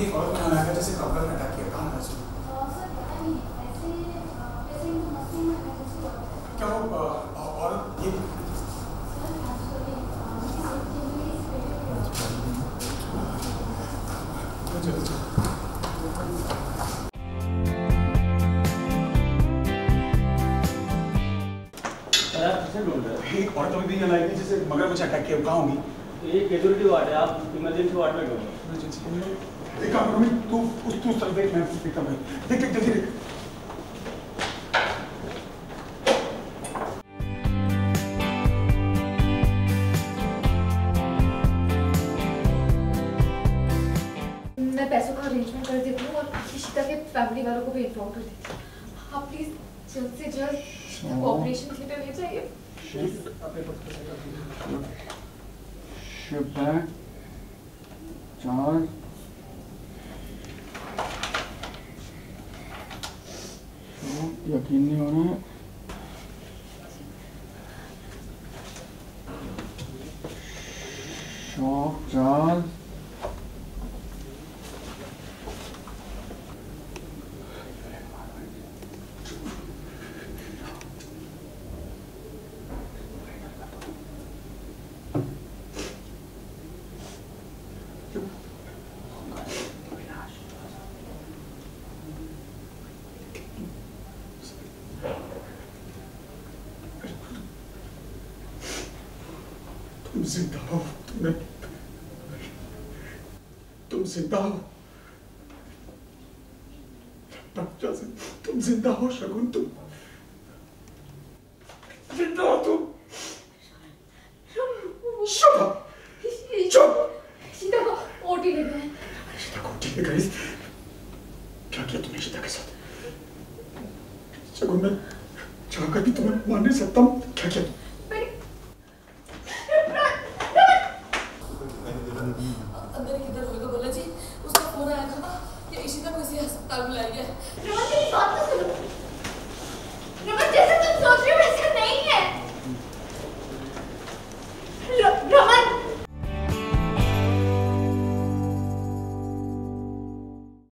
भी एक औरत क्या लगा जैसे कपड़ा में अटैक किया, कहाँ है सर? क्या वो औरत ये एक औरत भी यहाँ लाइक जैसे मगर मुझे अटैक किया, कहाँ होगी? ये कैजुअलिटी वार्ड है, आप इमरजेंसी वार्ड में ढूंढो। एक काम करो, तू चल देख, मैं देखता भाई, देख जल्दी देख। मैं पैसों का अरेंजमेंट कर देती हूँ और इशिता के फैमिली वालों को भी इन्फॉर्म कर देती हूँ। आप प्लीज जल्द से जल्द ऑपरेशन थिएटर ले जाइए। शिप है 4 यकीन नहीं हो रहा है। शॉप 4 तुम जिंदा हो, तुम जिंदा हो, तुम जिंदा हो शगुन, तुम जिंदा हो, तुम चुप चुप। इशिता को ओटी ले गए। इशिता को ओटी ले गए? क्या किया तुमने इशिता के साथ? शगुन, मैं चाहकर भी तुम्हें मान नहीं सकता हूँ, क्या किया तुम? अंदर किधर होगा बोला जी, उसका फोन आया था ना कि इशिता को इसी अस्पताल में लाया गया। रोहन मेरी बात तो सुनो।